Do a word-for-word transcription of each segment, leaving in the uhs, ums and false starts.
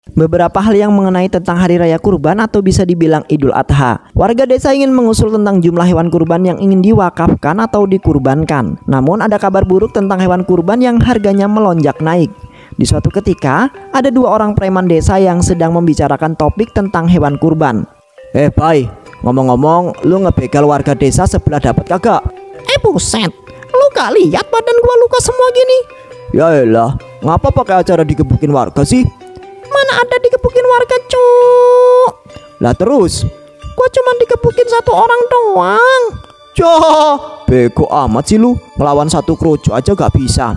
Beberapa hal yang mengenai tentang hari raya kurban atau bisa dibilang Idul Adha. Warga desa ingin mengusul tentang jumlah hewan kurban yang ingin diwakafkan atau dikurbankan. Namun ada kabar buruk tentang hewan kurban yang harganya melonjak naik. Di suatu ketika, ada dua orang preman desa yang sedang membicarakan topik tentang hewan kurban. Eh Bay, ngomong-ngomong, lu ngebegal warga desa sebelah dapat kagak? Eh buset, lu gak lihat badan gua luka semua gini? Ya elah, ngapa pakai acara digebukin warga sih? Mana ada digebukin warga, cuk. Lah terus? Gua cuma digebukin satu orang doang. Cah, bego amat sih lu. Ngelawan satu kroco aja gak bisa.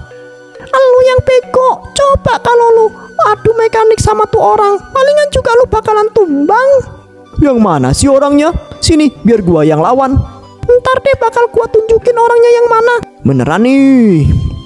Lu yang bego. Coba kalau lu adu mekanik sama tuh orang, palingan juga lu bakalan tumbang. Yang mana sih orangnya? Sini, biar gua yang lawan. Ntar deh bakal gua tunjukin orangnya yang mana. Beneran nih?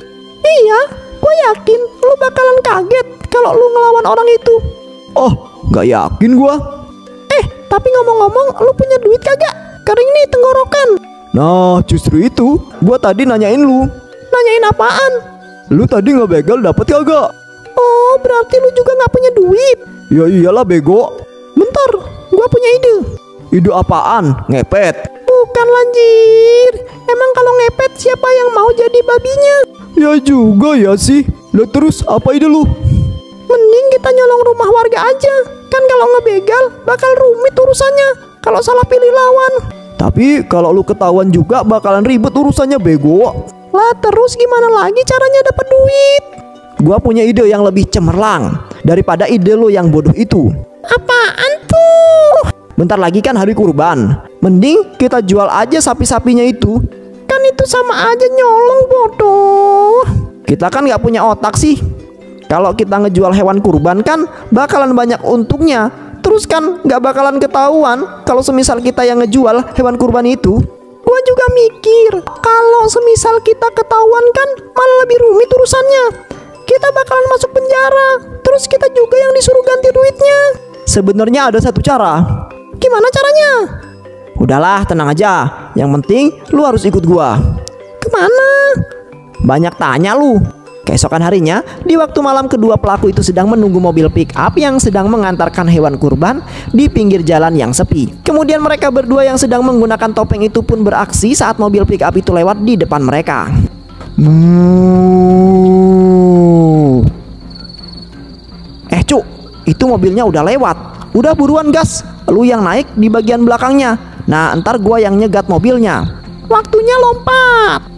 Iya, gua yakin lu bakalan kaget kalau lu ngelawan orang itu. Oh, gak yakin gua. Eh, tapi ngomong-ngomong, lu punya duit kagak? Kering nih tenggorokan. Nah, justru itu gua tadi nanyain lu. Nanyain apaan? Lu tadi ngebegal dapet kagak? Oh, berarti lu juga gak punya duit. Ya iyalah bego. Bentar, gua punya ide. Ide apaan? Ngepet? Bukan lanjir. Emang kalau ngepet siapa yang mau jadi babinya? Ya juga ya sih. Lo terus apa ide lu? Mending kita nyolong rumah warga aja. Kan kalau ngebegal bakal rumit urusannya kalau salah pilih lawan. Tapi kalau lu ketahuan juga bakalan ribet urusannya bego. Lah terus gimana lagi caranya dapat duit? Gua punya ide yang lebih cemerlang daripada ide lu yang bodoh itu. Apaan tuh? Bentar lagi kan hari kurban. Mending kita jual aja sapi-sapinya itu. Kan itu sama aja nyolong, bodoh. Kita kan gak punya otak sih. Kalau kita ngejual hewan kurban kan bakalan banyak untungnya. Terus kan gak bakalan ketahuan kalau semisal kita yang ngejual hewan kurban itu. Gua juga mikir, kalau semisal kita ketahuan kan malah lebih rumit urusannya. Kita bakalan masuk penjara. Terus kita juga yang disuruh ganti duitnya. Sebenarnya ada satu cara. Gimana caranya? Udahlah, tenang aja. Yang penting lu harus ikut gua. Kemana? Banyak tanya lu. Keesokan harinya, di waktu malam kedua pelaku itu sedang menunggu mobil pick up yang sedang mengantarkan hewan kurban di pinggir jalan yang sepi. Kemudian mereka berdua yang sedang menggunakan topeng itu pun beraksi saat mobil pick up itu lewat di depan mereka. Eh cuk, itu mobilnya udah lewat. Udah buruan gas. Lu yang naik di bagian belakangnya. Nah ntar gua yang nyegat mobilnya. Waktunya lompat.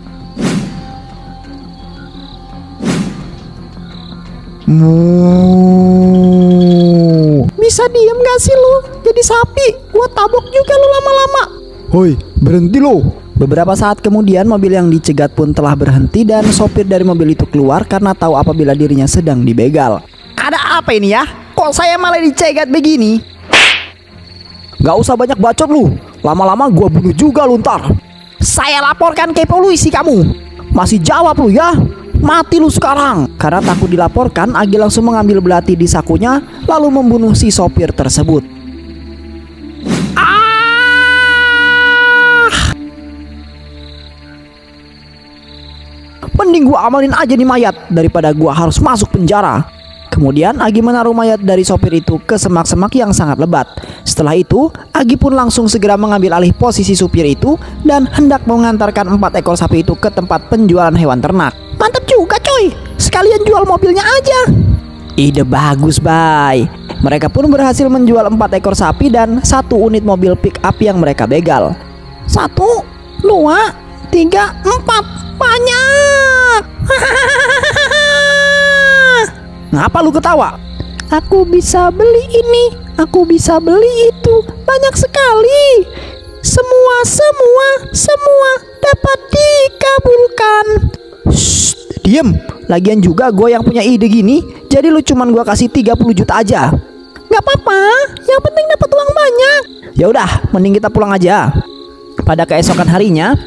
Mu. Bisa diem gak sih lu? Jadi sapi, gua tabok juga lu lama-lama. Hoi, berhenti lo. Beberapa saat kemudian mobil yang dicegat pun telah berhenti dan sopir dari mobil itu keluar karena tahu apabila dirinya sedang dibegal. Ada apa ini ya? Kok saya malah dicegat begini? Gak usah banyak bacot lu. Lama-lama gua bunuh juga lu ntar. Saya laporkan ke polisi kamu. Masih jawab lu ya? Mati lu sekarang. Karena takut dilaporkan, Agi langsung mengambil belati di sakunya lalu membunuh si sopir tersebut. Ah! Mending gua amalin aja nih mayat daripada gua harus masuk penjara. Kemudian Agi menaruh mayat dari sopir itu ke semak-semak yang sangat lebat. Setelah itu, Agi pun langsung segera mengambil alih posisi supir itu dan hendak mengantarkan empat ekor sapi itu ke tempat penjualan hewan ternak. Mantap juga coy, sekalian jual mobilnya aja. Ide bagus bay. Mereka pun berhasil menjual empat ekor sapi dan satu unit mobil pick up yang mereka begal. Satu, dua, tiga, empat. Banyak. Ngapa lu ketawa? Aku bisa beli ini, aku bisa beli itu. Banyak sekali. Semua, semua, semua dapat dikabulkan. Shh, diem. Lagian juga gue yang punya ide gini. Jadi lu cuman gue kasih tiga puluh juta aja. Gak apa-apa, yang penting dapat uang banyak. Ya udah, mending kita pulang aja. Pada keesokan harinya,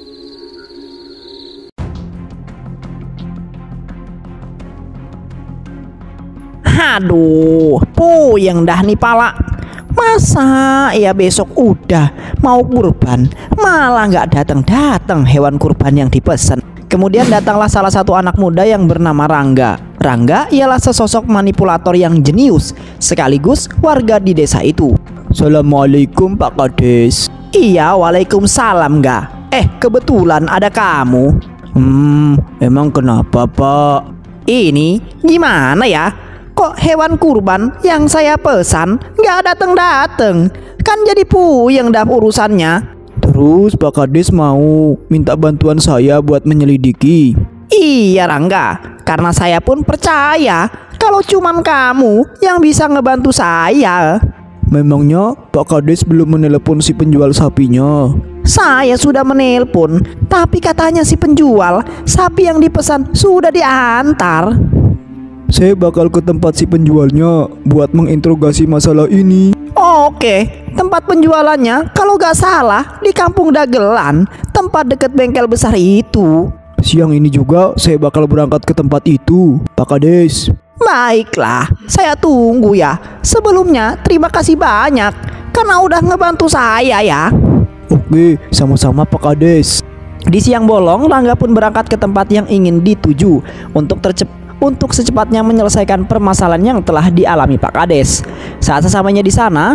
aduh, puyeng dah nih pala. Masa ya besok udah mau kurban malah nggak datang-datang hewan kurban yang dipesan. Kemudian datanglah salah satu anak muda yang bernama Rangga. Rangga ialah sesosok manipulator yang jenius, sekaligus warga di desa itu. Assalamualaikum Pak Kades. Iya, waalaikumsalam ga. Eh, kebetulan ada kamu. Hmm, emang kenapa Pak? Ini gimana ya? Kok hewan kurban yang saya pesan nggak dateng-dateng? Kan jadi puyeng dah urusannya. Terus Pak Kades mau minta bantuan saya buat menyelidiki. Iya Rangga, karena saya pun percaya kalau cuman kamu yang bisa ngebantu saya. Memangnya Pak Kades belum menelepon si penjual sapinya? Saya sudah menelpon, tapi katanya si penjual sapi yang dipesan sudah diantar. Saya bakal ke tempat si penjualnya buat menginterogasi masalah ini. Oke, tempat penjualannya kalau gak salah di Kampung Dagelan, tempat deket bengkel besar itu. Siang ini juga saya bakal berangkat ke tempat itu, Pak Kades. Baiklah, saya tunggu ya. Sebelumnya terima kasih banyak karena udah ngebantu saya ya. Oke, sama-sama Pak Kades. Di siang bolong, Rangga pun berangkat ke tempat yang ingin dituju untuk tercep untuk secepatnya menyelesaikan permasalahan yang telah dialami Pak Kades. Saat sesamanya di sana,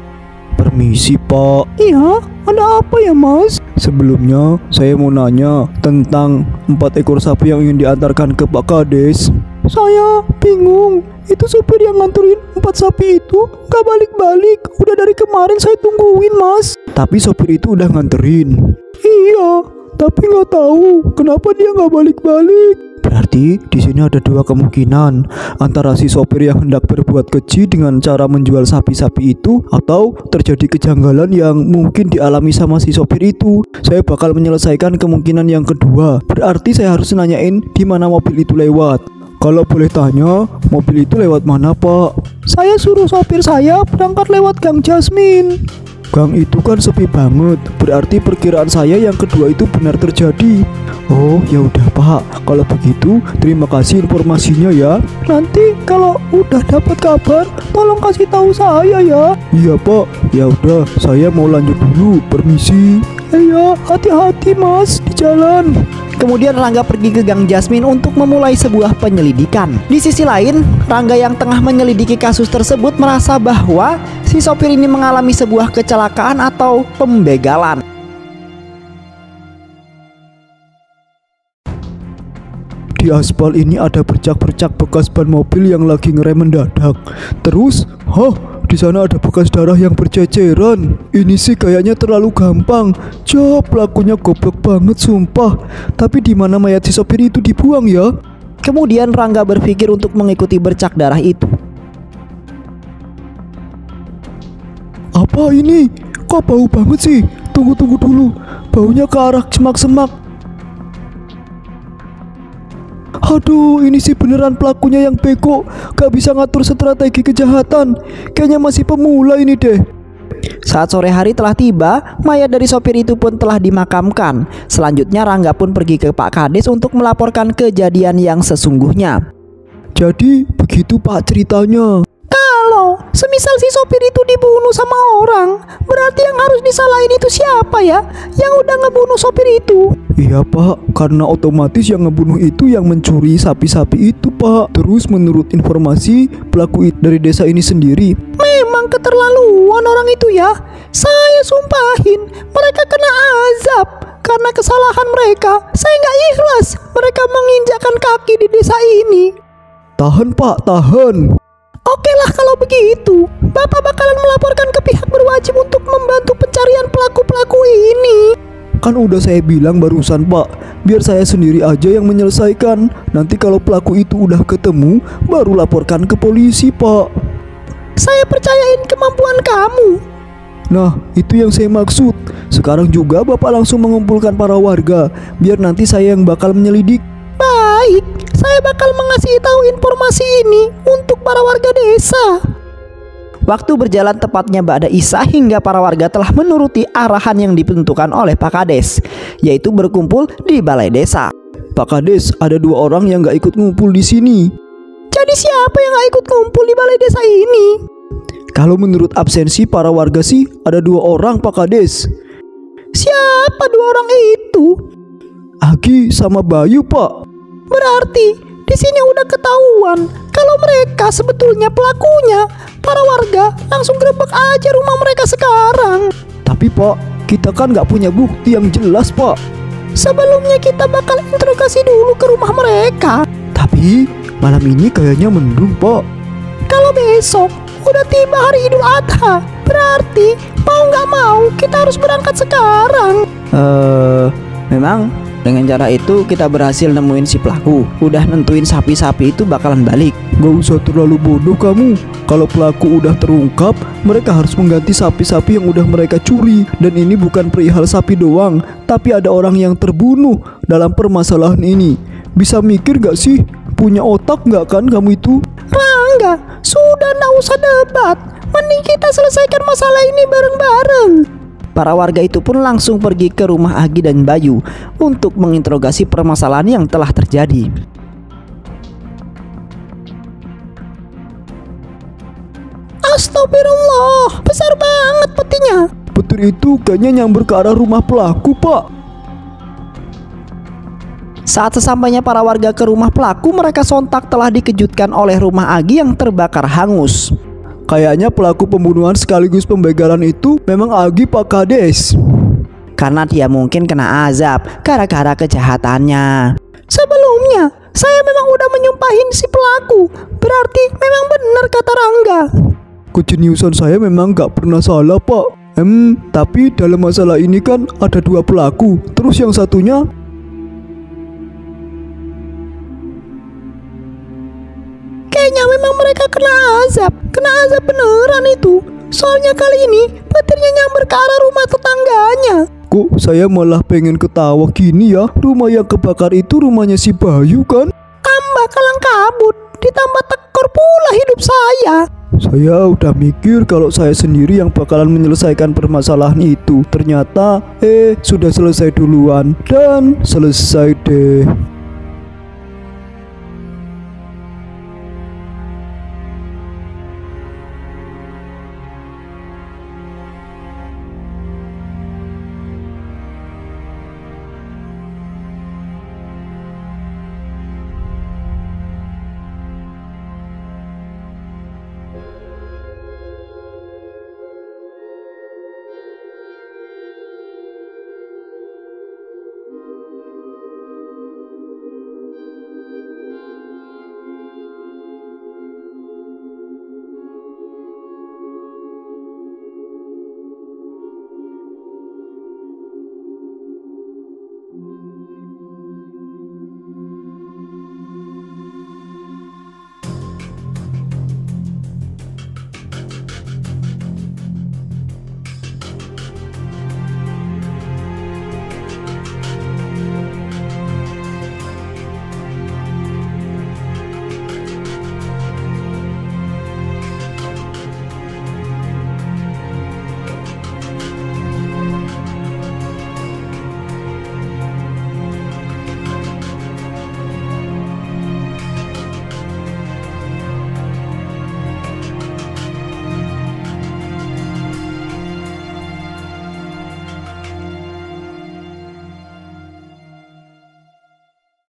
permisi Pak. Iya, ada apa ya Mas? Sebelumnya saya mau nanya tentang empat ekor sapi yang ingin diantarkan ke Pak Kades. Saya bingung, itu supir yang nganterin empat sapi itu gak balik-balik. Udah dari kemarin saya tungguin Mas. Tapi sopir itu udah nganterin. Iya, tapi nggak tahu kenapa dia nggak balik-balik. Berarti di sini ada dua kemungkinan, antara si sopir yang hendak berbuat keji dengan cara menjual sapi-sapi itu, atau terjadi kejanggalan yang mungkin dialami sama si sopir itu. Saya bakal menyelesaikan kemungkinan yang kedua. Berarti saya harus nanyain di mana mobil itu lewat. Kalau boleh tanya, mobil itu lewat mana Pak? Saya suruh sopir saya berangkat lewat Gang Jasmine. Gang itu kan sepi banget, berarti perkiraan saya yang kedua itu benar terjadi. Oh ya udah Pak, kalau begitu terima kasih informasinya ya. Nanti kalau udah dapat kabar, tolong kasih tahu saya ya. Iya Pak, ya udah saya mau lanjut dulu, permisi. Iya, hati-hati Mas di jalan. Kemudian Rangga pergi ke Gang Jasmine untuk memulai sebuah penyelidikan. Di sisi lain, Rangga yang tengah menyelidiki kasus tersebut merasa bahwa si sopir ini mengalami sebuah kecelakaan atau pembegalan. Di aspal ini ada bercak-bercak bekas ban mobil yang lagi ngerem mendadak. Terus, hah, di sana ada bekas darah yang berceceran. Ini sih kayaknya terlalu gampang. Cok, pelakunya goblok banget sumpah. Tapi di mana mayat si sopir itu dibuang ya? Kemudian Rangga berpikir untuk mengikuti bercak darah itu. Apa ini? Kok bau banget sih? Tunggu-tunggu dulu. Baunya ke arah semak-semak. Aduh, ini sih beneran pelakunya yang bego, gak bisa ngatur strategi kejahatan. Kayaknya masih pemula ini deh. Saat sore hari telah tiba, mayat dari sopir itu pun telah dimakamkan. Selanjutnya Rangga pun pergi ke Pak Kades untuk melaporkan kejadian yang sesungguhnya. Jadi begitu Pak ceritanya. Kalau semisal si sopir itu dibunuh sama orang, berarti yang harus disalahin itu siapa ya? Yang udah ngebunuh sopir itu? Iya Pak, karena otomatis yang ngebunuh itu yang mencuri sapi-sapi itu Pak. Terus menurut informasi, pelaku dari desa ini sendiri. Memang keterlaluan orang itu ya. Saya sumpahin mereka kena azab karena kesalahan mereka. Saya nggak ikhlas mereka menginjakkan kaki di desa ini. Tahan Pak, tahan. Oke lah kalau begitu, Bapak bakalan melaporkan ke pihak berwajib untuk membantu pencarian pelaku-pelaku ini. Kan udah saya bilang barusan Pak, biar saya sendiri aja yang menyelesaikan. Nanti kalau pelaku itu udah ketemu, baru laporkan ke polisi Pak. Saya percayain kemampuan kamu. Nah, itu yang saya maksud. Sekarang juga Bapak langsung mengumpulkan para warga, biar nanti saya yang bakal menyelidik. Baik, saya bakal mengasih tahu informasi ini untuk para warga desa. Waktu berjalan tepatnya ba'da isya hingga para warga telah menuruti arahan yang ditentukan oleh Pak Kades, yaitu berkumpul di balai desa. Pak Kades, ada dua orang yang gak ikut ngumpul di sini. Jadi siapa yang gak ikut ngumpul di balai desa ini? Kalau menurut absensi para warga sih ada dua orang Pak Kades. Siapa dua orang itu? Agi sama Bayu, Pak. Berarti di sini udah ketahuan kalau mereka sebetulnya pelakunya. Para warga langsung gerebek aja rumah mereka sekarang. Tapi Pak, kita kan nggak punya bukti yang jelas, Pak. Sebelumnya kita bakal interogasi dulu ke rumah mereka. Tapi malam ini kayaknya mendung, Pak. Kalau besok udah tiba hari Idul Adha, berarti mau nggak mau kita harus berangkat sekarang. Eh, memang dengan cara itu kita berhasil nemuin si pelaku. Udah nentuin sapi-sapi itu bakalan balik. Gak usah terlalu bodoh kamu. Kalau pelaku udah terungkap, mereka harus mengganti sapi-sapi yang udah mereka curi. Dan ini bukan perihal sapi doang, tapi ada orang yang terbunuh dalam permasalahan ini. Bisa mikir gak sih? Punya otak gak kan kamu itu? Rangga, sudah nggak usah debat. Mending kita selesaikan masalah ini bareng-bareng. Para warga itu pun langsung pergi ke rumah Agi dan Bayu untuk menginterogasi permasalahan yang telah terjadi. Astagfirullah, besar banget petinya. Petir itu kayaknya nyamber ke arah rumah pelaku, Pak. Saat sesampainya para warga ke rumah pelaku, mereka sontak telah dikejutkan oleh rumah Agi yang terbakar hangus. Kayaknya pelaku pembunuhan sekaligus pembegalan itu memang Agi, Pak Kades. Karena dia mungkin kena azab gara-gara kejahatannya. Sebelumnya, saya memang udah menyumpahin si pelaku. Berarti memang benar kata Rangga. Kejeniusan saya memang gak pernah salah, Pak. Hmm, tapi dalam masalah ini kan ada dua pelaku. Terus yang satunya... Kayaknya memang mereka kena azab. Kena azab beneran itu. Soalnya kali ini petirnya nyamber ke arah rumah tetangganya. Kok saya malah pengen ketawa gini ya? Rumah yang kebakar itu rumahnya si Bayu kan? Tambah kalang kabut, ditambah tekor pula hidup saya. Saya udah mikir kalau saya sendiri yang bakalan menyelesaikan permasalahan itu. Ternyata eh sudah selesai duluan. Dan selesai deh.